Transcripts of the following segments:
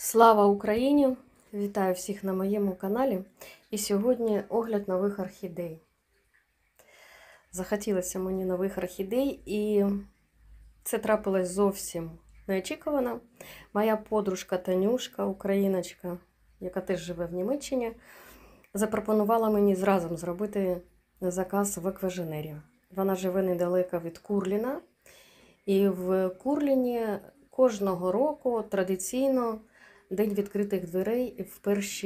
Слава Україні! Вітаю всіх на моєму каналі. І сьогодні огляд нових орхідей. Захотілося мені нових орхідей, і це трапилось зовсім неочікувано. Моя подружка Танюшка, україночка, яка теж живе в Німеччині, запропонувала мені зразу зробити заказ в Екваженері. Вона живе недалеко від Курліна. І в Курліні кожного року традиційно День відкритих дверей в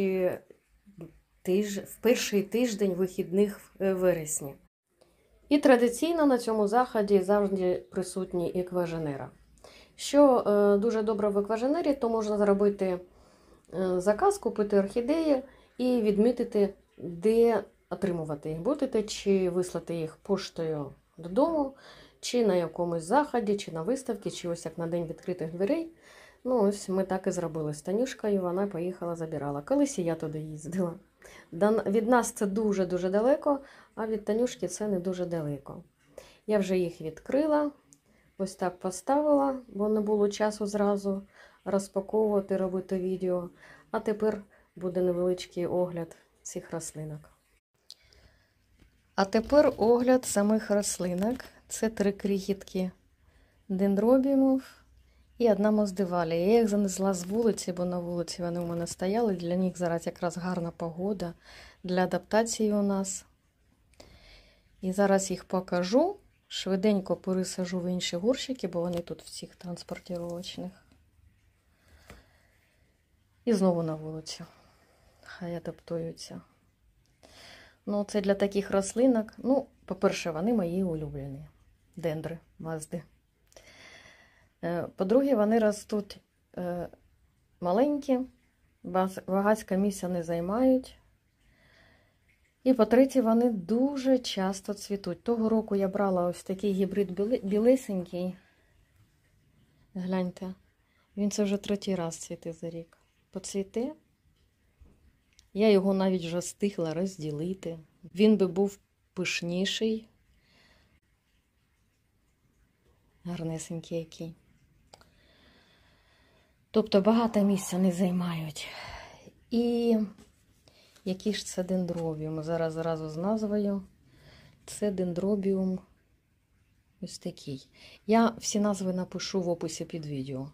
перший тиждень вихідних в вересні. І традиційно на цьому заході завжди присутні екваженера. Що дуже добре в екваженері, то можна зробити заказ, купити орхідеї і відмітити, де отримувати їх будете, чи вислати їх поштою додому, чи на якомусь заході, чи на виставці, чи ось як на День відкритих дверей. Ну, ось ми так і зробили з Танюшкою, вона поїхала, забирала. Колись і я туди їздила. Від нас це дуже-дуже далеко, а від Танюшки це не дуже далеко. Я вже їх відкрила, ось так поставила, бо не було часу зразу розпаковувати, робити відео. А тепер буде невеличкий огляд цих рослинок. А тепер огляд самих рослинок. Це 3 крихітки дендробіумів і одна моздивалія. Я їх занесла з вулиці, бо на вулиці вони у мене стояли. Для них зараз якраз гарна погода для адаптації у нас. І зараз їх покажу. Швиденько пересажу в інші горщики, бо вони тут в цих транспортировочних. І знову на вулицю. Хай адаптуються. Ну, це для таких рослинок. Ну, по-перше, вони мої улюблені. Дендри, мазди. По-друге, вони ростуть маленькі, багатське місця не займають. І по-третє, вони дуже часто цвітуть. Того року я брала ось такий гібрид білесенький. Гляньте, він це вже 3-й раз цвіте за рік. Поцвіте. Я його навіть вже встигла розділити. Він би був пишніший. Гарнесенький який. Тобто багато місця не займають. І який ж це дендробіум? Зараз зразу з назвою. Це дендробіум ось такий. Я всі назви напишу в описі під відео.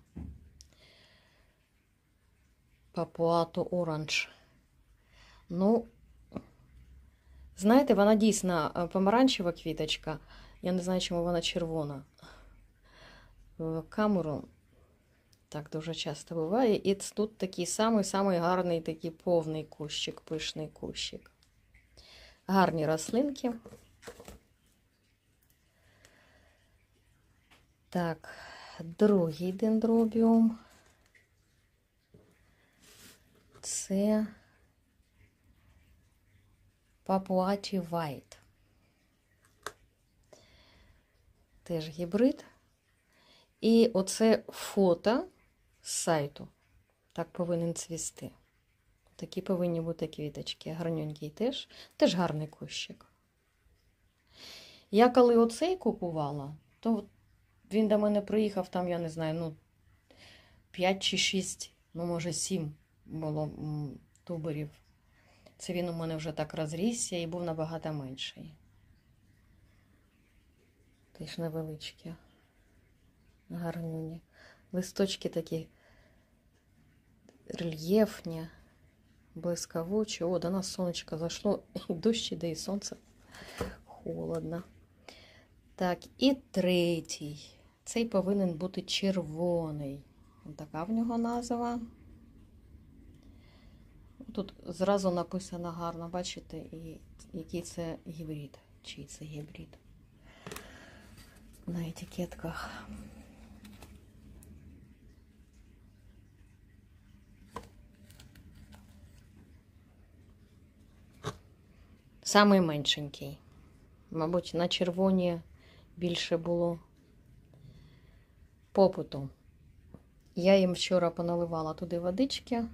Папуато оранж. Ну, знаєте, вона дійсно помаранчева квіточка. Я не знаю, чому вона червона. В камеру так дуже часто буває. І тут такий самий гарний, такий повний кущик, пишний кущик. Гарні рослинки. Так, другий дендробіум. Це Папуаті Вайт. Теж гібрид. І оце фото з сайту. Так повинен цвісти. Такі повинні бути квіточки. Гарненький теж. Теж гарний кущик. Я коли оцей купувала, то він до мене приїхав, там, я не знаю, ну, 5 чи 6, ну, може 7 було туберів. Це він у мене вже так розрісся і був набагато менший. Теж невеличкі. Гарнюні. Листочки такі рельєфні, блискавучі. О, до нас сонечко зайшло. І дощ іде, і сонце. Холодно. Так, і третій. Цей повинен бути червоний. Ось така в нього назва. Тут зразу написано гарно, бачите, і який це гібрид. Чий це гібрид. На етикетках. Самий меншенький. Мабуть, на червоні більше було попиту. Я їм вчора поналивала туди водички.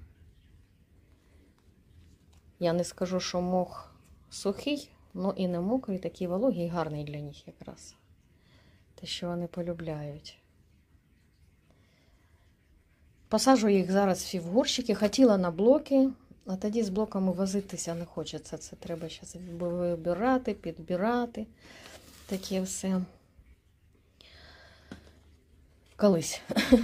Я не скажу, що мох сухий, але і не мокрий, такий вологий, гарний для них якраз. Те, що вони полюбляють. Посаджу їх зараз всі в горщики. Хотіла на блоки, а тоді з блоками возитися не хочеться. Це треба зараз вибирати, підбирати. Таке все. Колись.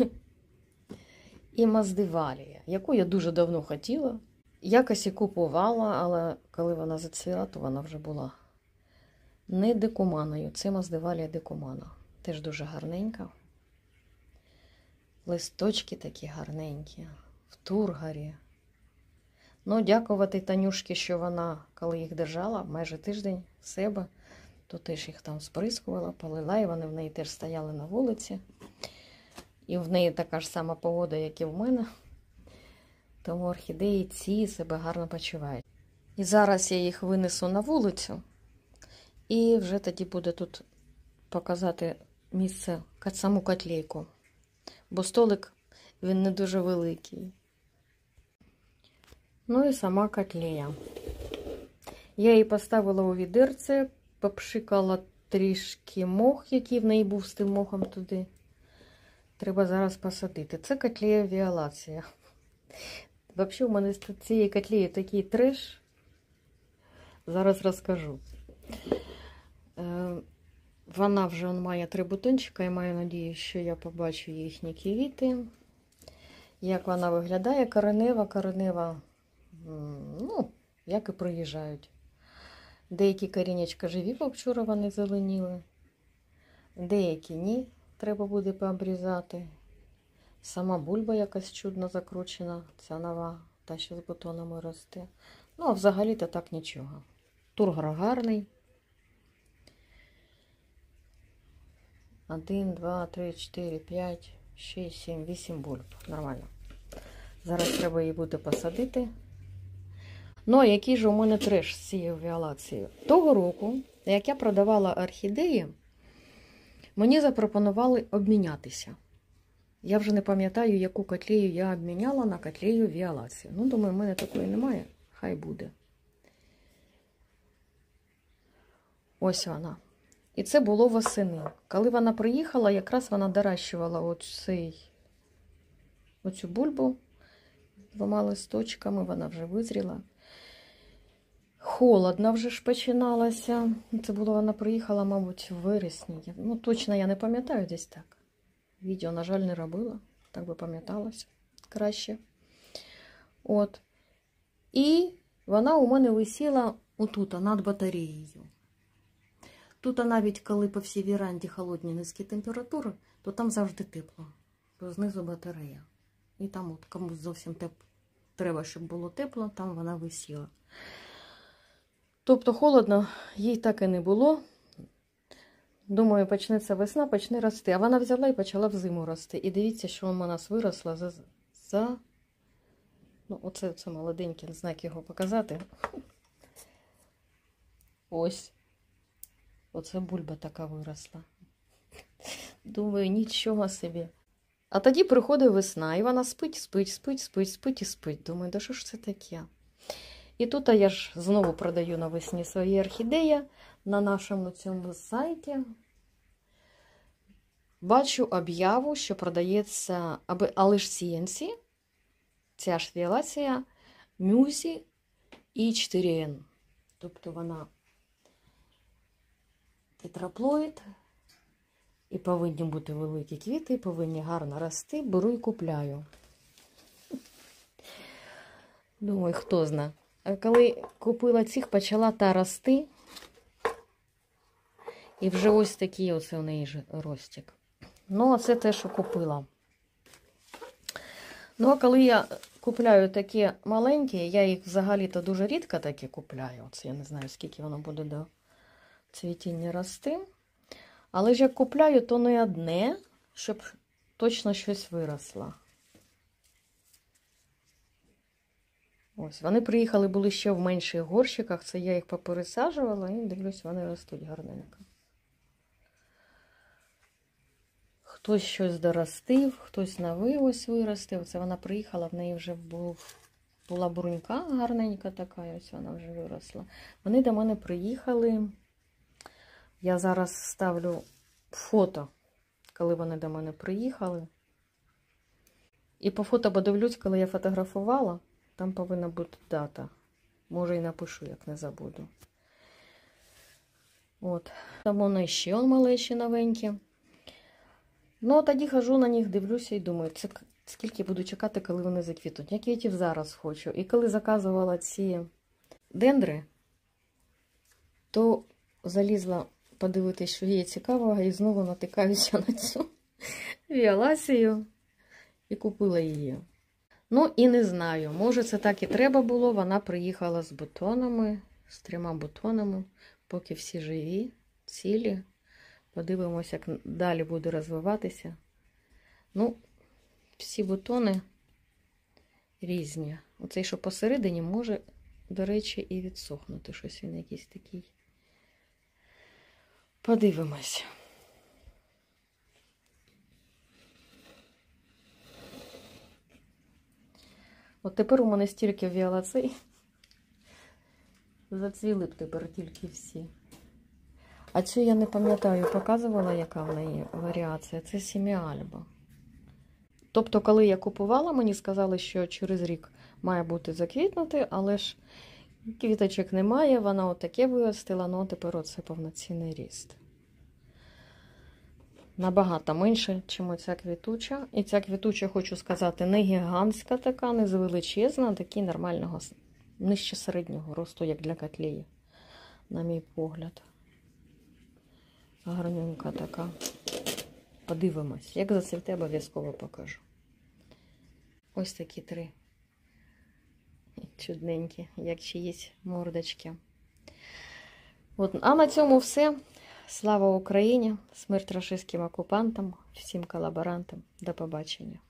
І Маздивалія, яку я дуже давно хотіла. Якось і купувала, але коли вона зацвіла, то вона вже була не декуманою. Це Маздивалія декумана. Теж дуже гарненька. Листочки такі гарненькі. В тургарі. Ну, дякувати Танюшки, що вона, коли їх держала, майже тиждень в себе, то теж їх там сприскувала, полила, і вони в неї теж стояли на вулиці. І в неї така ж сама погода, як і в мене. Тому орхідеї ці себе гарно почувають. І зараз я їх винесу на вулицю. І вже тоді буде тут показати місце, саму котлейку. Бо столик, він не дуже великий. Ну і сама котлея. Я її поставила у відерце, попшикала трішки мох, який в неї був з тим мохом туди. Треба зараз посадити. Це котлея Віолація. Взагалі, у мене з цієї котлеї такий треш. Зараз розкажу. Вона вже має 3 бутончика і маю надію, що я побачу їхні квіти. Як вона виглядає, коренева, ну, як і приїжджають. Деякі корінечка живі, вчора вони зеленіли. Деякі ні, треба буде пообрізати. Сама бульба якась чудно закручена, ця нова, та що з бутонами росте. Ну, а взагалі-то так нічого. Тургор гарний. 1, 2, 3, 4, 5, 6, 7, 8 бульб. Нормально. Зараз треба її буде посадити. Ну, а який же у мене треш з цією Віолацією? Того року, як я продавала орхідеї, мені запропонували обмінятися. Я вже не пам'ятаю, яку котлею я обміняла на котлею Віолацію. Ну, думаю, в мене такої немає. Хай буде. Ось вона. І це було восени. Коли вона приїхала, якраз вона доращувала оцю бульбу 2 листочками, вона вже визріла. Холодно вже ж починалося. Це було, вона приїхала, мабуть, в вересні. Ну, точно я не пам'ятаю, десь так. Відео, на жаль, не робила. Так би пам'яталося краще. От. І вона у мене висіла отут, над батареєю. Тут навіть, коли по всій віранді холодні низькі температури, то там завжди тепло. Бо знизу батарея. І там от комусь зовсім треба, щоб було тепло, там вона висіла. Тобто холодно їй так і не було. Думаю, почнеться весна, почне рости. А вона взяла і почала взиму рости. І дивіться, що у нас виросла ну, оце молоденький, не знаю, як його показати. Ось. Оце бульба така виросла. Думаю, нічого собі. А тоді приходить весна, і вона спить. Думаю, да що ж це таке? І тут я ж знову продаю навесні свої орхідеї на нашому цьому сайті. Бачу об'яву, що продається Алишсієнсі, ця ж Віолація, Мюзі і 4N. Тобто вона тетраплоїд, і повинні бути великі квіти, повинні гарно рости. Беру і купляю. Думаю, хто знає. А коли купила цих, почала та рости. І вже ось такий оце у неї ж ростик. Ну, а це те, що купила. Ну, а коли я купляю такі маленькі, я їх взагалі-то дуже рідко такі купляю. Оце я не знаю, скільки воно буде до цвітіння рости. Але ж як купляю, то не одне, щоб точно щось виросло. Ось, вони приїхали, були ще в менших горщиках, це я їх попересаджувала і дивлюсь, вони ростуть гарненько. Хтось щось доростив, хтось новий ось виростив. Це вона приїхала, в неї вже була брунька гарненька така, ось вона вже виросла. Вони до мене приїхали. Я зараз ставлю фото, коли вони до мене приїхали. І по фото подивлюсь, коли я фотографувала, там повинна бути дата. Може і напишу, як не забуду. От. Там вони ще малечі новенькі. Ну, тоді хожу на них, дивлюся і думаю, це скільки буду чекати, коли вони заквітуть. Я квітів зараз хочу. І коли заказувала ці дендри, то залізла подивитися, що є цікавого, і знову натикаюся на цю віолацію і купила її. Ну, і не знаю, може це так і треба було. Вона приїхала з бутонами, з 3 бутонами, поки всі живі, цілі. Подивимося, як далі буде розвиватися. Ну, всі бутони різні. Оцей, що посередині, може, до речі, і відсохнути. Щось він якийсь такий. Подивимось. От тепер у мене стільки віолацей. Зацвіли б тепер тільки всі. А цю я не пам'ятаю, показувала, яка в неї варіація. Це Семіальба. Тобто, коли я купувала, мені сказали, що через рік має бути заквітнути, але ж квіточок немає, вона отаке виростила, ну тепер оце повноцінний ріст. Набагато менше, ніж ця квітуча. І ця квітуча, хочу сказати, не гігантська така, не величезна, а такий нормального, нижче середнього росту, як для котлеї, на мій погляд. Гарненька така. Подивимось. Як зацвіте, обов'язково покажу. Ось такі 3 чудненькі, як чиїсь мордочки. От. А на цьому все. Слава Україні! Смерть рашистським окупантам, всім колаборантам. До побачення.